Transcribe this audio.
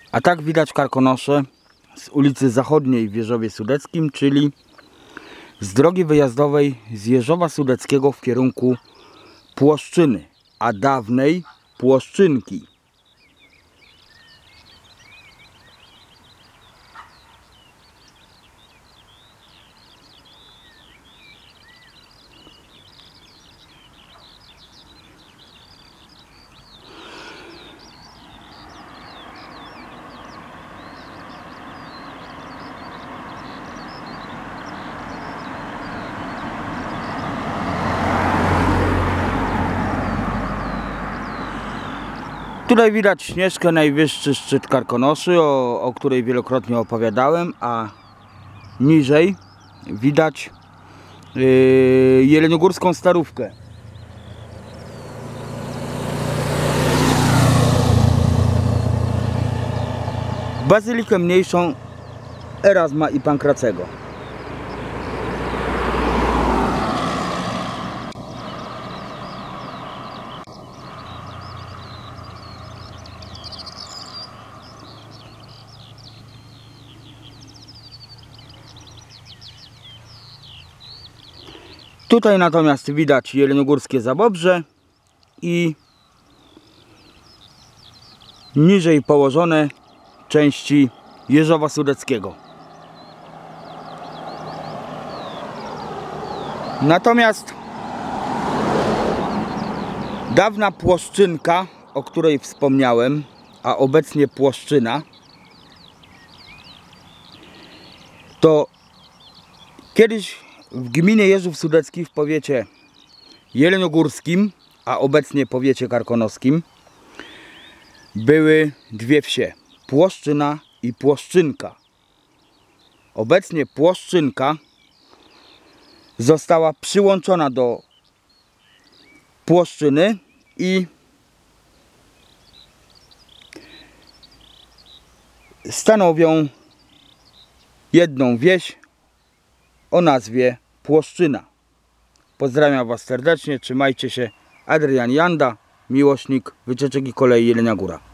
A tak widać Karkonosze z ulicy Zachodniej w Jeżowie Sudeckim, czyli z drogi wyjazdowej z Jeżowa Sudeckiego w kierunku Płoszczyny, a dawnej Płoszczynki. Tutaj widać Śnieżkę, najwyższy szczyt Karkonoszy, o której wielokrotnie opowiadałem, a niżej widać Jeleniogórską Starówkę. Bazylikę mniejszą Erasma i Pankracego. Tutaj natomiast widać Jeleniogórskie Zabobrze i niżej położone części Jeżowa Sudeckiego. Natomiast dawna Płoszczynka, o której wspomniałem, a obecnie Płoszczyna, to kiedyś w gminie Jeżów Sudecki w powiecie jeleniogórskim, a obecnie powiecie karkonoskim, były dwie wsie, Płoszczyna i Płoszczynka. Obecnie Płoszczynka została przyłączona do Płoszczyny i stanowią jedną wieś o nazwie Płoszczyna. Pozdrawiam Was serdecznie, trzymajcie się. Adrian Janda, miłośnik wycieczek i kolei Jelenia Góra.